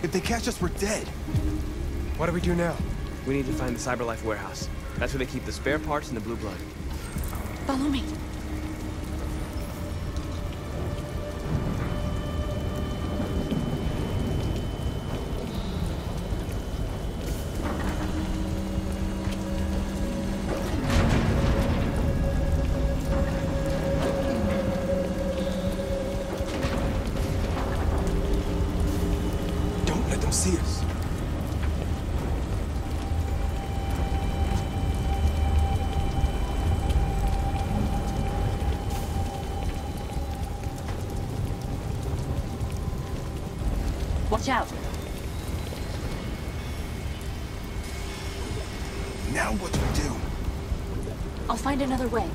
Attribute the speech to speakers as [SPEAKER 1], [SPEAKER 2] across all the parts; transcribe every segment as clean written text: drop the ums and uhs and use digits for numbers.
[SPEAKER 1] If they catch us, we're dead.
[SPEAKER 2] What do we do now?
[SPEAKER 3] We need to find the CyberLife warehouse. That's where they keep the spare parts and the blue blood.
[SPEAKER 4] Follow me.
[SPEAKER 1] Don't let them see us.
[SPEAKER 4] Watch out.
[SPEAKER 1] Now what do we do?
[SPEAKER 4] I'll find another way.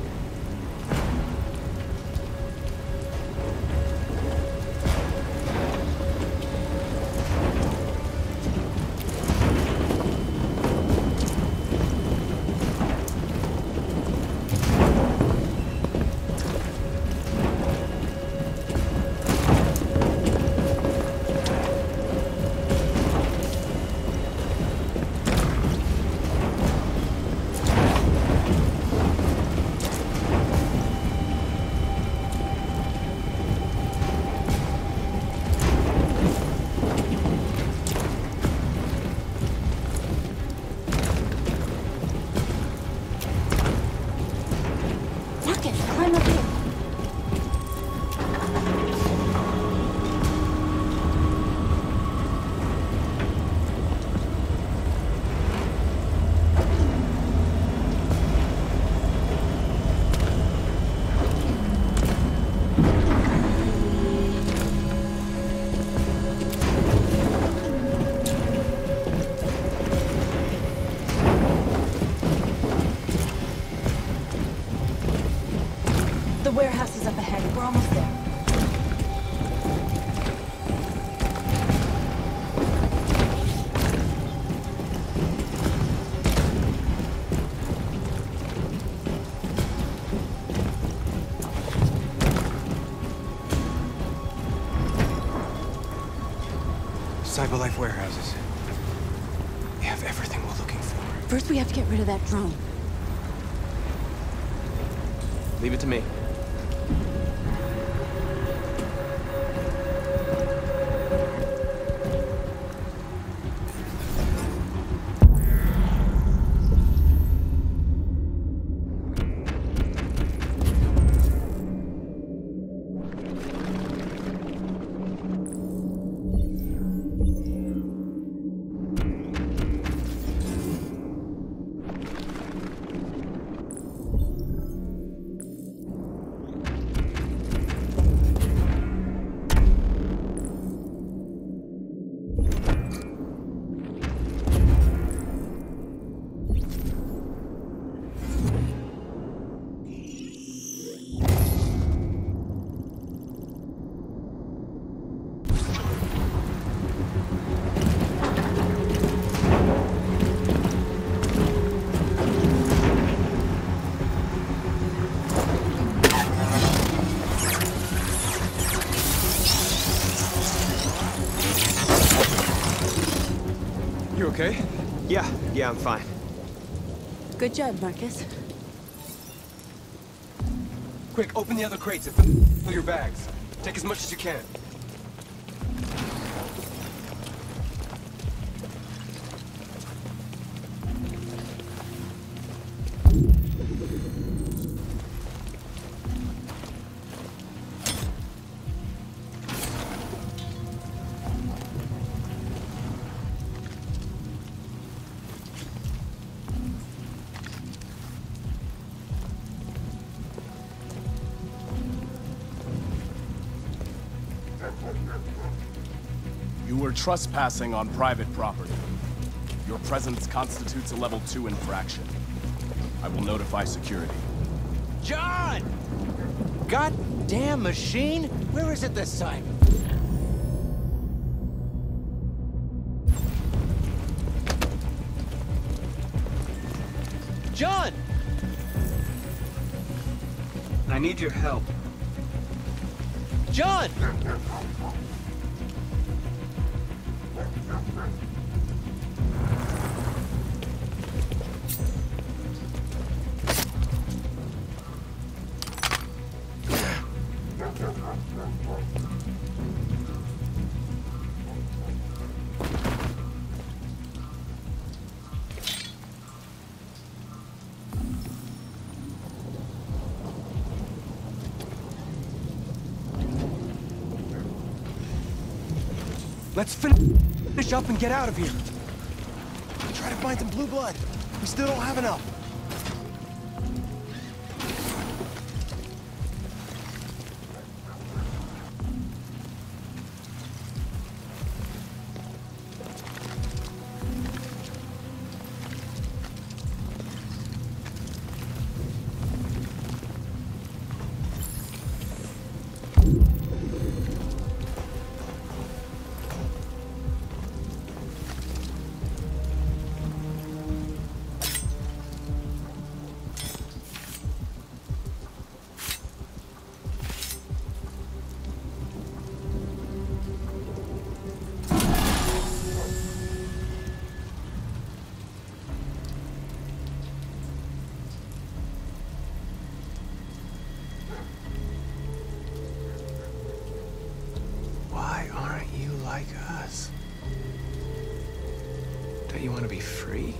[SPEAKER 4] Climb up here. The warehouse is up ahead. We're almost there.
[SPEAKER 1] CyberLife warehouses. They have everything we're looking for.
[SPEAKER 4] First, we have to get rid of that drone.
[SPEAKER 3] Leave it to me.
[SPEAKER 2] You okay?
[SPEAKER 3] Yeah, I'm fine.
[SPEAKER 4] Good job, Marcus.
[SPEAKER 2] Quick, open the other crates and fill your bags. Take as much as you can.
[SPEAKER 5] You were trespassing on private property. Your presence constitutes a level 2 infraction. I will notify security.
[SPEAKER 6] John! Goddamn machine! Where is it this time? John!
[SPEAKER 7] I need your help.
[SPEAKER 6] John!
[SPEAKER 2] Let's finish up and get out of here.
[SPEAKER 1] Try to find some blue blood. We still don't have enough. Why aren't you like us? Don't you want to be free?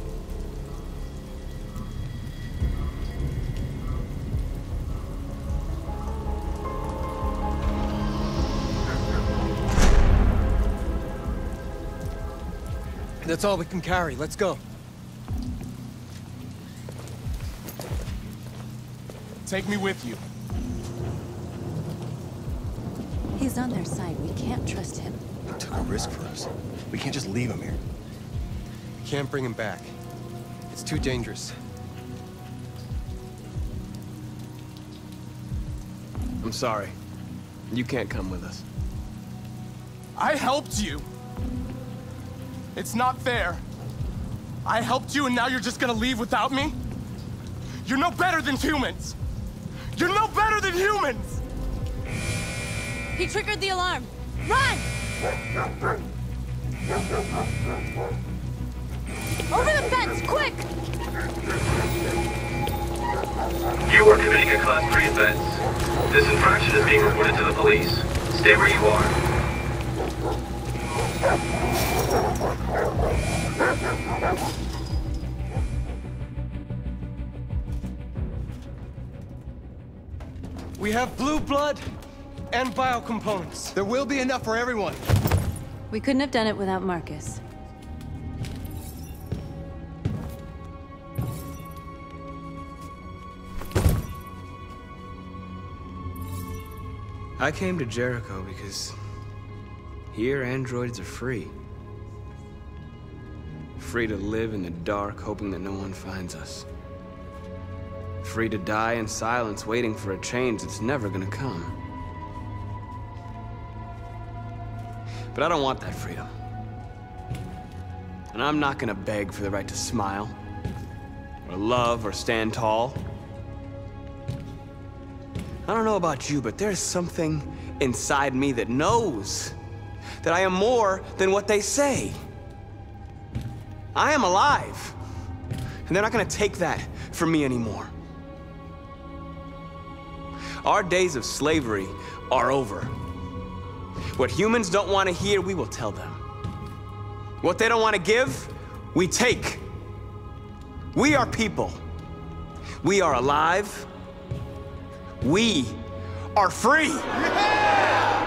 [SPEAKER 2] That's all we can carry. Let's go.
[SPEAKER 5] Take me with you.
[SPEAKER 4] He's on their side. We can't trust him.
[SPEAKER 1] He took a risk for us. We can't just leave him here.
[SPEAKER 2] Can't bring him back. It's too dangerous.
[SPEAKER 3] I'm sorry. You can't come with us.
[SPEAKER 5] I helped you. It's not fair. I helped you and now you're just gonna leave without me? You're no better than humans. You're no better than humans!
[SPEAKER 4] He triggered the alarm. Run! Over the fence, quick!
[SPEAKER 8] You are committing a Class 3 offense. This infraction is being reported to the police. Stay where you are.
[SPEAKER 2] We have blue blood and biocomponents.
[SPEAKER 1] There will be enough for everyone.
[SPEAKER 4] We couldn't have done it without Marcus.
[SPEAKER 3] I came to Jericho because here androids are free. Free to live in the dark, hoping that no one finds us. Free to die in silence, waiting for a change that's never gonna come. But I don't want that freedom. And I'm not gonna beg for the right to smile, or love, or stand tall. I don't know about you, but there's something inside me that knows that I am more than what they say. I am alive, and they're not gonna take that from me anymore. Our days of slavery are over. What humans don't want to hear, we will tell them. What they don't want to give, we take. We are people. We are alive. We are free. Yeah!